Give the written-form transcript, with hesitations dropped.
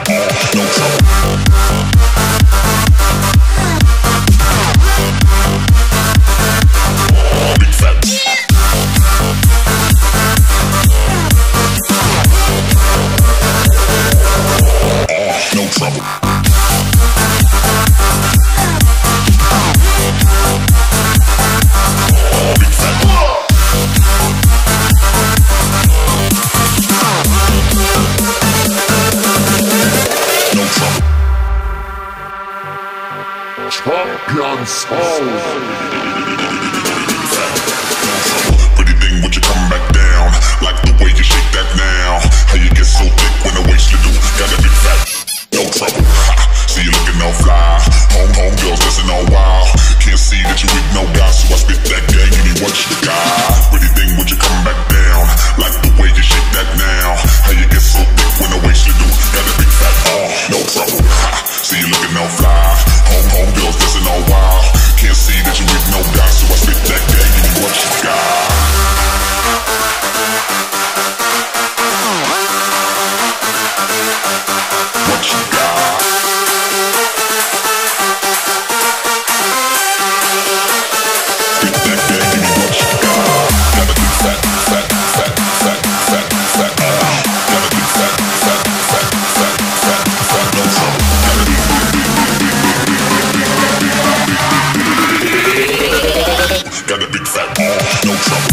no trouble. Big fat. No trouble. Big fat. No trouble. Chumpion soul. Pretty thing, would you come back down? Like the way you shake that now. How you get so thick when the waist little. Got a big fat. No trouble. Ha. See you looking all fly. Home girls listen all wild. Can't see that you with no guy, so I spit that gang. Give me what you got. Pretty thing, would you come back down? Like the way you shake that now. How you get so thick when the waist little. Got a big fat. No trouble. Ha. See you looking all fly. Home girls listen all wild. Can't see that you with no guy, so I spit that gang. Give me what you got. What you got? Spit that gang, give me what you got. Got a big fat, fat, fat, fat, fat, fat. Got a big fat, fat, fat, fat, fat, fat. No trouble. Got a big, got a big fat. No trouble.